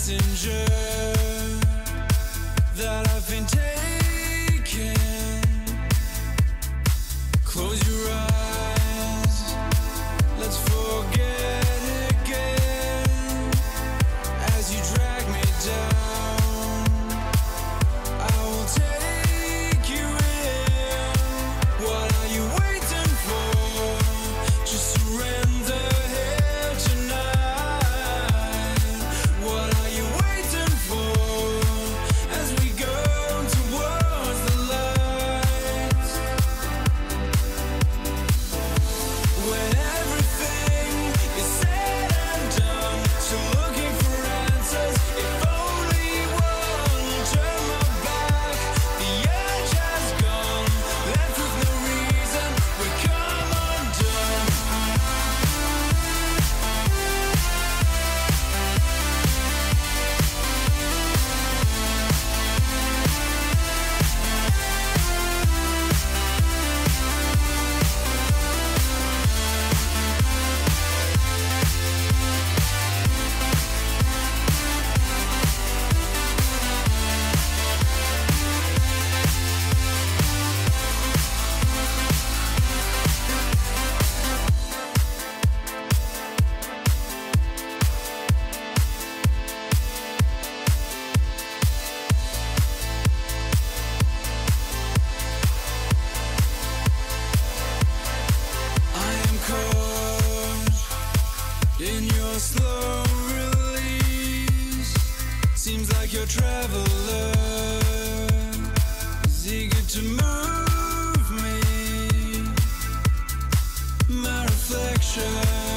messenger that I've been taking. Close your eyes, let's forget again. As you drag me down, I will take you in. What are you waiting for? Just surrender here tonight. What are you waiting for? As we go towards the lights. When everything is said and done, so looking for answers. If only one turn my back, the edge has gone, left with no reason, we come undone. I am caught in your slow release. Seems like your traveler is eager to move me. My reflection